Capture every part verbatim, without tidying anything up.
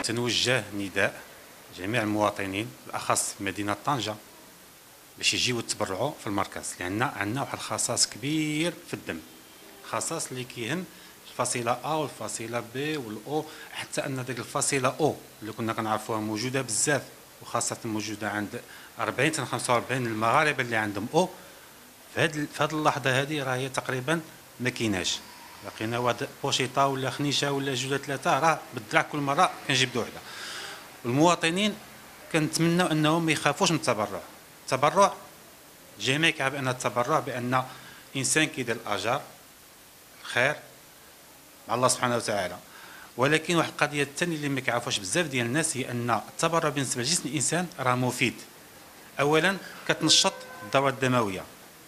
تنوجه نداء جميع المواطنين بالاخص في مدينه طنجه باش يجيو يتبرعوا في المركز، لان عندنا واحد الخصاص كبير في الدم، خصاص اللي كيهم الفصيله A والفصيله B والاو، حتى ان ديك الفصيله او اللي كنا كنعرفوها موجوده بزاف وخاصه موجوده عند أربعين حتى خمسة وأربعين المغاربه اللي عندهم او، في هذه في هذه اللحظه هذه راه هي تقريبا ما كايناش. لقينا واحد بوشيطه ولا خنيشه ولا جوج ولا ثلاثه راه بالدرع كل مره كنجبدوا وحده. المواطنين كنتمنوا انهم ما يخافوش من التبرع. التبرع الجميع كيعرف بان التبرع بان انسان كيدير الاجر الخير مع الله سبحانه وتعالى، ولكن واحد القضيه الثانيه اللي ما كيعرفوش بزاف ديال الناس هي ان التبرع بالنسبه لجسم الانسان راه مفيد. اولا كتنشط الدوره الدمويه،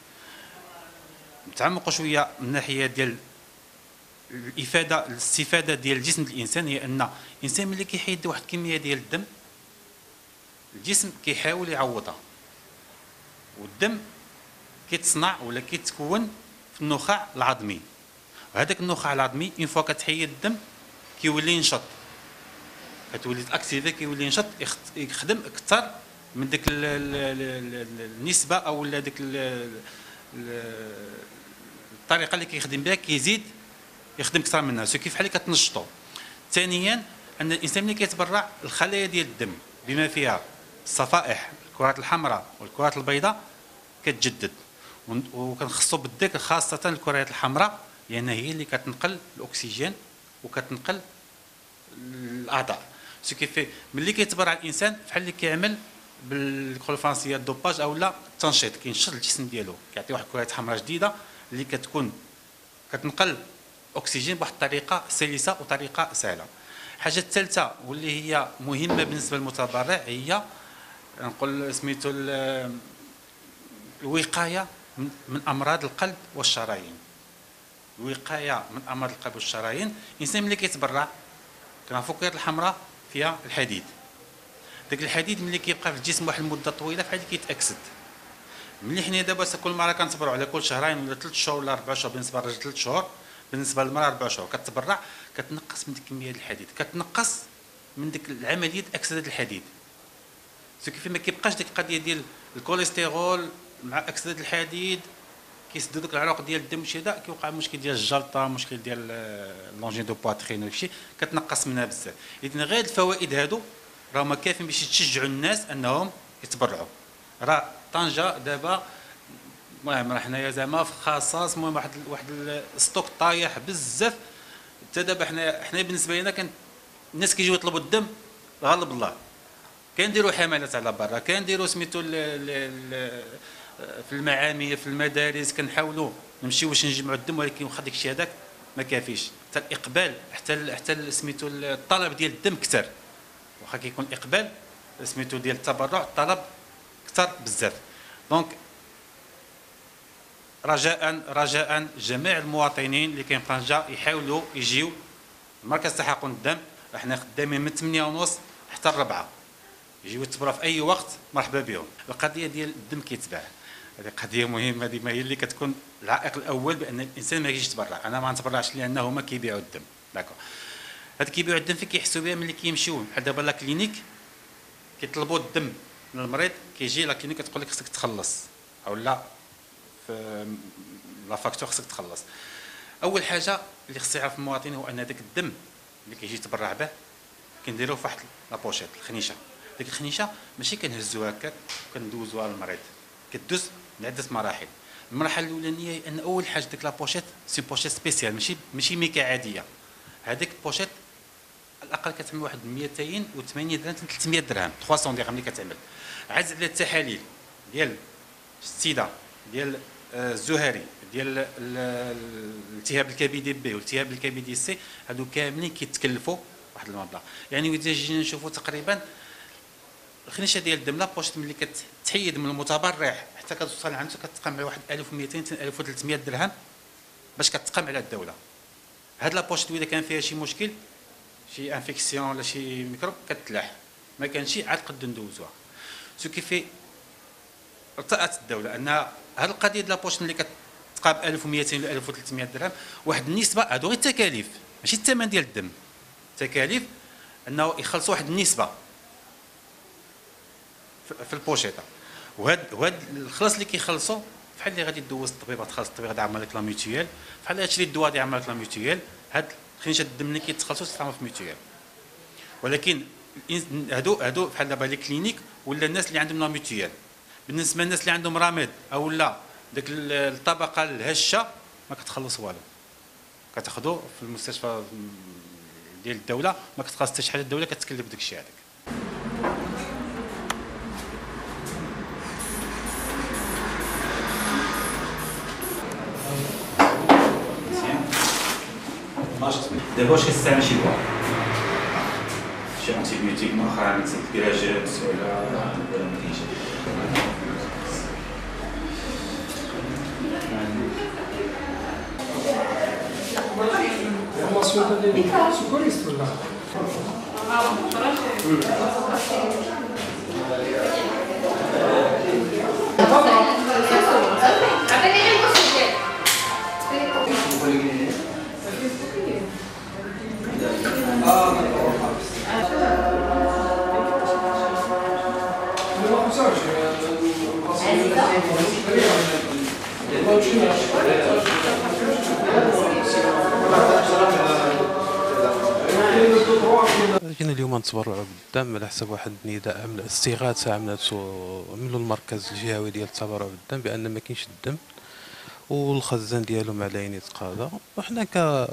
نتعمقوا شويه من الناحيه ديال الافاده الاستفاده ديال الجسم الانسان، هي ان الانسان ملي كيحيد واحد الكميه ديال الدم الجسم كيحاول يعوضها، والدم كيتصنع ولا كيتكون في النخاع العظمي، وهذاك النخاع العظمي اون فوا كتحيد الدم كيولي ينشط، كتولي تاكتيفي كيولي ينشط يخدم اكثر من ديك النسبه او ديك الطريقه اللي كيخدم بها، كيزيد يخدم اكثر منها، سو كيف بحال كتنشطو. ثانيا ان الانسان ملي كيتبرع الخلايا ديال الدم بما فيها الصفائح الكرات الحمراء والكرات البيضاء كتجدد، وكنخصو بالذكر خاصه الكرات الحمراء لان هي اللي كتنقل الاكسجين وكتنقل الاعضاء، سو كيف ملي كيتبرع الانسان بحال اللي كيعمل باللغه الفرنسيه الدوباج او لا التنشيط، كينشط الجسم ديالو، كيعطي واحد الكرات حمراء جديده اللي كتكون كتنقل الاكسجين بواحد الطريقه سلسه وطريقه سهله. الحاجه الثالثه واللي هي مهمه بالنسبه للمتبرع هي نقول سميتو الوقايه من امراض القلب والشرايين. الوقايه من امراض القلب والشرايين، الانسان ملي كيتبرع كنعرفوا الكرات الحمراء فيها الحديد، داك الحديد ملي كيبقى في الجسم واحد المده طويله بحال كيتاكسد. ملي حنا دابا كل مره كنتبرعوا على كل شهرين ولا ثلاث شهور ولا اربع شهور، بالنسبه للرجل ثلاث شهور، بالنسبه للمراه اربع شهور كتبرع، كتنقص من ديك الكميه ديال الحديد، كتنقص من ديك العمليه اكسده الحديد، سو كيف ما كيبقاش ديك القضيه ديال الكوليسترول مع اكسده الحديد كيسدوا ديك العروق ديال الدم وشي هذا، كيوقع مشكل ديال الجلطه، مشكل ديال لونجين دو بواترين وداكشي كتنقص منها بزاف. اذا غير الفوائد هادو راهما كافيين باش تشجعوا الناس انهم يتبرعوا. راه طنجه دابا المهم راه حنايا زعما في خصاص، المهم واحد واحد الستوك طايح بزاف، حتى دابا حنا حنا بالنسبه لنا كان الناس كيجيو يطلبوا الدم غالب الله كنديروا حملات على برا، كنديروا سميتو في المعامل في المدارس، كنحاولوا نمشيو باش نجمعوا الدم، ولكن واخا داك الشيء هذاك ما كافيش، حتى الاقبال حتى حتى سميتو الطلب ديال الدم كثر، واخا كيكون الاقبال سميتو ديال التبرع الطلب كثر بزاف. دونك رجاء رجاء جميع المواطنين اللي كاين في طنجه يحاولوا يجيو مركز تحقن الدم، احنا خدامين من ثمانية ونص حتى الربعة، يجيو يتبرعوا في اي وقت مرحبا بهم. القضيه ديال الدم كيتباع، هذه قضيه مهمه، ديما هي اللي كتكون العائق الاول بان الانسان ما يجيش يتبرع. انا ما نتبرعش لان هما كيبيعوا الدم، داكو هاد كيبيعوا الدم فين كيحسوا بها ملي كيمشيو بحال دابا لا كلينيك كيطلبوا الدم من المريض، كيجي لا كلينيك كتقول لك خصك تخلص او لا في لا فاكتور خصك تخلص. اول حاجه اللي خص يعرف المواطن هو ان داك الدم اللي كيجي يتبرع به كنديروه في واحد لابوشيط الخنيشه، ديك الخنيشه ماشي كنهزوها هكاك وكندوزوها للمريض، كدوز من عده مراحل. المرحله الاولانيه هي ان اول حاجه ديك لابوشيط سي بوشيط سبيسيال، ماشي ماشي ميكا عاديه، هذيك البوشيط على الاقل كتعمل واحد مئتين وثمانين درهم حتى ثلاثمئة درهم ثلاثمئة درهم اللي كتعمل. عاد على التحاليل ديال السيده ديال الزهري ديال الالتهاب الكبدي بي والالتهاب الكبدي سي، هادو كاملين كيتكلفوا واحد المبلغ. يعني اذا جينا نشوفوا تقريبا الخنيشه ديال الدم لابوشيط ملي كتحيد من المتبرع حتى كتوصل عنده كتقام على واحد ألف ومئتين حتى ألف وثلاثمئة درهم باش كتقام على الدوله. هاد لابوشيط اذا كان فيها شي مشكل شي انفيكسيون ولا شي ميكروب كتلاح، ما كانش عاد قد ندوزوها. سو كيفي ارتأت الدوله ان هاد القضيه ديال لابوشيط اللي كتقام ألف ومئتين ولا ألف وثلاثمئة درهم واحد النسبه، هادو غير التكاليف ماشي الثمن ديال الدم، تكاليف انه يخلصوا واحد النسبه في البوشيطه. وهاد وهاد الخلاص اللي كيخلصوا بحال اللي غادي دوز الطبيب، غتخلص الطبيب غادي يعمل لك لا ميوتيال، بحال هادشي اللي الدواء غادي يعمل لك لا ميوتيال. هاد خلينا الدم اللي كيتخلصوا تستعمل في ميوتيال. ولكن هادو هادو بحال دابا لي كلينيك ولا الناس اللي عندهم لا ميوتيال، بالنسبه للناس اللي عندهم راميد او لا ديك الطبقه الهشه ما كتخلص والو، كتاخذو في المستشفى ديال الدوله، ما كتخلص حتى شي حاجه، الدوله كتكلف داك الشيء هذاك. دابا واش كتستعمل شي دواء شي انتيبيوتيك مؤخرا مثل الكراجات ولا ولا ما كاينش؟ فورماسيون ديال سكوريست ولا جينا اليوم نتبرعوا بالدم على حسب واحد النداء عمل استغاثه عملته عملوا المركز الجهوي ديال التبرع بالدم بان ما كاينش الدم والخزان ديالو معلين يتقاضى. وحنا ك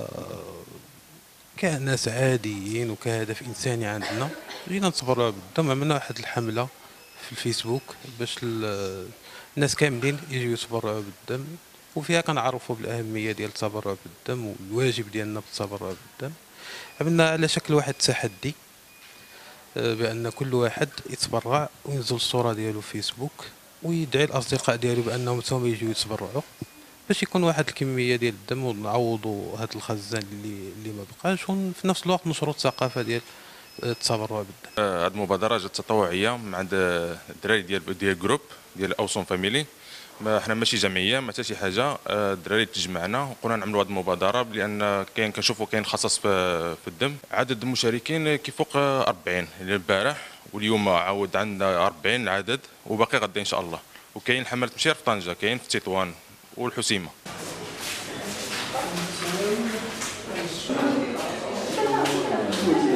كناس عاديين وكهدف انساني عندنا جينا نتبرعوا بالدم. عملنا واحد الحمله في الفيسبوك باش الناس كاملين يجيو يتبرعوا بالدم، وفيها كنعرفوا بالاهميه ديال التبرع بالدم والواجب ديالنا بالتبرع بالدم. عملنا على شكل واحد التحدي بان كل واحد يتبرع وينزل الصوره ديالو في فيسبوك ويدعي الاصدقاء ديالو بانهم حتى يجيو يتبرعوا باش يكون واحد الكميه ديال الدم ونعوضوا هذا الخزان اللي اللي ما بقاش، وفي نفس الوقت نشروا الثقافه ديال التبرع بالدم. هذه المبادره جات تطوعيه مع عند الدراري ديال ديال جروب ديال اوسون فاميلي. ما حنا ماشي جمعيه ما حتى شي حاجه، الدراري تجمعنا وقلنا نعملوا هذه المبادره لان كاين كنشوفوا كاين خصص في الدم. عدد المشاركين كيفوق أربعين البارح، واليوم عاود عندنا أربعين العدد وباقي غدا ان شاء الله. وكاين حمله مشير في طنجه، كاين في تطوان والحسيمه. Thank you.